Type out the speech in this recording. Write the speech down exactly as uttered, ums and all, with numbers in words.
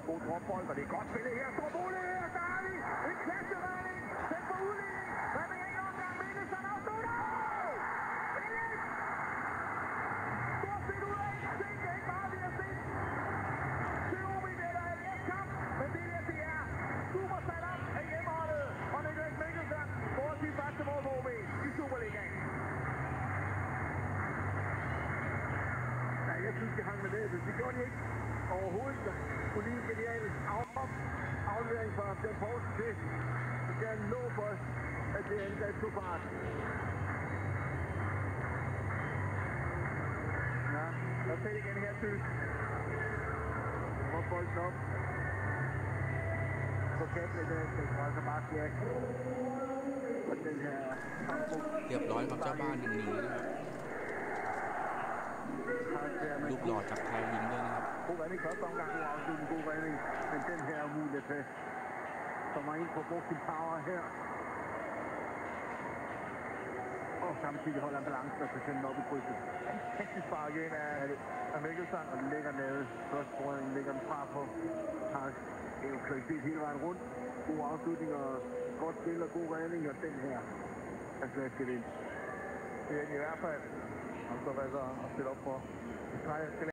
god dropbold, og det er godt spillet her. Stor mulighed her, Darli. En klasseredning. Den får udligning. Redning en omgang. Mikkelsen afslutter. Billigt. Stort set ud af ingenting. Det er ikke meget, vi har set. Til O B eller A G F-kamp. Men det der, det er super sat op af hjemmeholdet. Og Niklas Mikkelsen får sit første mål på O B i Superligaen. Ja, jeg synes, de hang med det. Det gjorde de ikke overhovedet. Kunne lige genial af aflevering fra den Poulsen til. Det skal en lov for, at det angreb tog fart. Ja, lad os se igen her til. Og bolden op. Så kan det der, det er altså bare slægt. Og den her kamp. เรียบร้อยครับเจ้าบ้านหนึ่งหนึ่งนะครับลูกหล่อจากไทยยิงด้วยนะครับ God redning første omgang, god afslutning, god redning. Men den her er umulig til. Kommer ind på brugt sin power her. Og samtidig holder han balancen og kan sende den op i krydset. Fantastisk spark ind af, af Mikkelsen, og den ligger nede. Første brødning ligger den fra på. Har en kvalitet hele vejen rundt. God afslutning og godt spil og god redning, og den her er slasket ind. Det er i hvert fald. Han står altså og stiller op for.